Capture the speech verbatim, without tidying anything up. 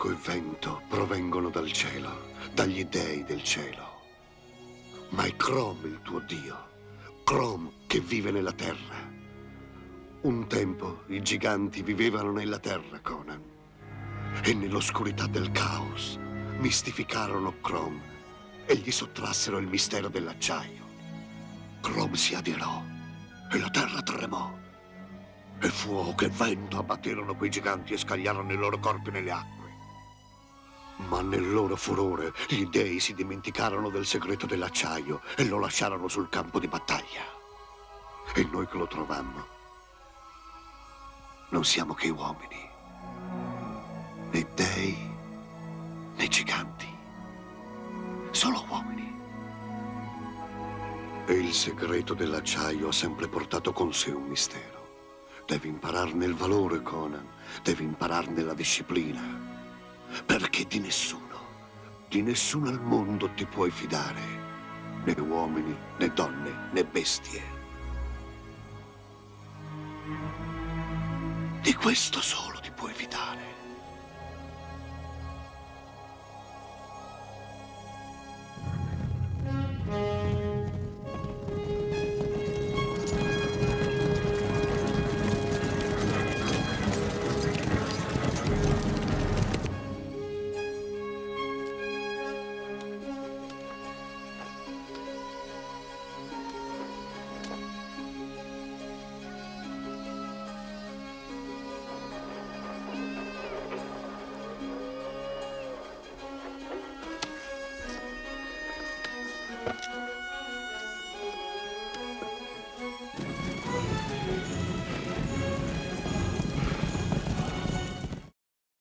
fuoco e vento provengono dal cielo, dagli dei del cielo. Ma è Crom il tuo dio, Crom che vive nella terra. Un tempo i giganti vivevano nella terra, Conan, e nell'oscurità del caos mistificarono Crom e gli sottrassero il mistero dell'acciaio. Crom si adirò e la terra tremò. E fuoco e vento abbatterono quei giganti e scagliarono i loro corpi nelle acque. Ma nel loro furore gli dei si dimenticarono del segreto dell'acciaio e lo lasciarono sul campo di battaglia. E noi che lo trovammo non siamo che uomini, né dei né giganti, solo uomini. E il segreto dell'acciaio ha sempre portato con sé un mistero. Devi impararne il valore, Conan. Devi impararne la disciplina. Perché di nessuno, di nessuno al mondo ti puoi fidare. Né uomini, né donne, né bestie. Di questo solo ti puoi fidare.